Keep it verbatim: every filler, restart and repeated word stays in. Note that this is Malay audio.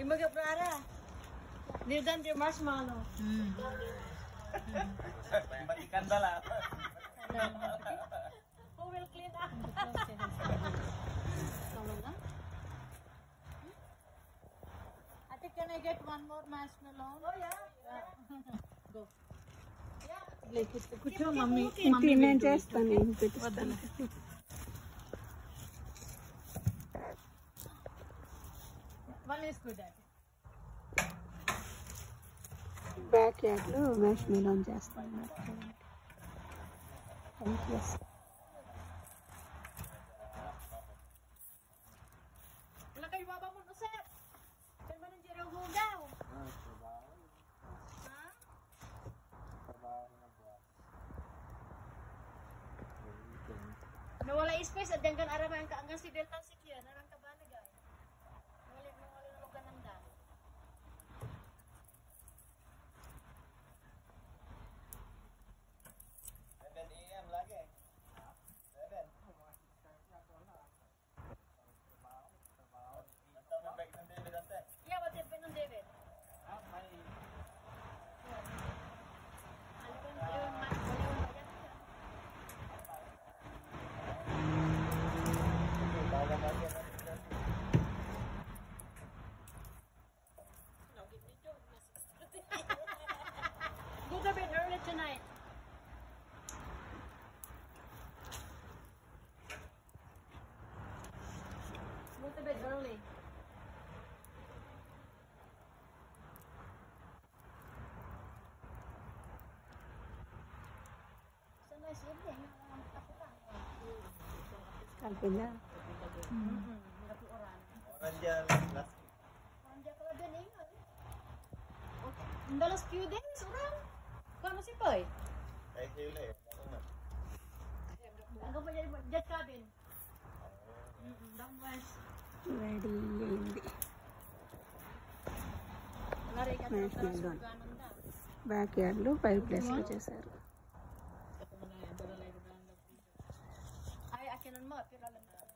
Imaga prara. Near than the marshmallow. Hmm. Balikan dala. Who will clean up? I think can I get one more marshmallow? Oh yeah. yeah. Go. కూర్చో mummy mummy నేను చేస్తాను నేను పెట్టిస్తాను one is good at backyard లో marshmallow చేస్తాను thank you wala kayo baba mo no sir kan man ang jero hugaw nawala space at danggan arama ang kaangan si Delta Sikya narang kabana gay wala mo wala lugan ng dan seven A M lagi. seven. Nanti mo bag ng David ante. yeah what happened on David Ah, may alipon yun mas bawa lagi ng go to bed early tonight. Go to bed early. So nice evening. Ako pa. kalpin na Mhm. Naku oran. Oran dyan last week. Anja ka din eh. Okay. In the last few days, orang. Kano si Poy? Ay, kayo lang eh. Ako na. Ang pa dyan, dyan cabin. Mm-mm, down west. Ready అయింది Lari ka Nice sa na doon. suganan da. Backyard లో five place లో చేశారు Ay, akinan mo, pero lang.